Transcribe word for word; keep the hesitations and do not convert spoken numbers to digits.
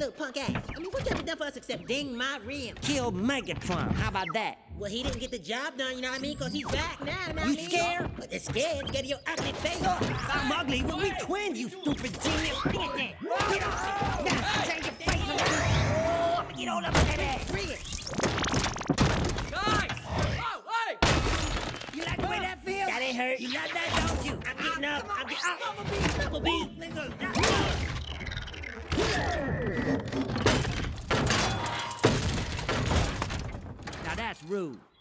little punk ass. I mean, what you ever done for us except ding my rim? Kill Megatron. How about that? Well, he didn't get the job done, you know what I mean? Because he's back now, you know what I You mean? scared? It's scared. Scared of your ugly face. I'm ugly. Well, we twins, you stupid genius. Bring it there. Now, change your face around. Oh, I'm gonna get all up in that ass. Bring it. Guys! Oh, hey! You like the way that feels? That ain't hurt. You love that, don't you? I'm getting up. I'm getting up. Double B. Double B. Let's go. Now that's rude.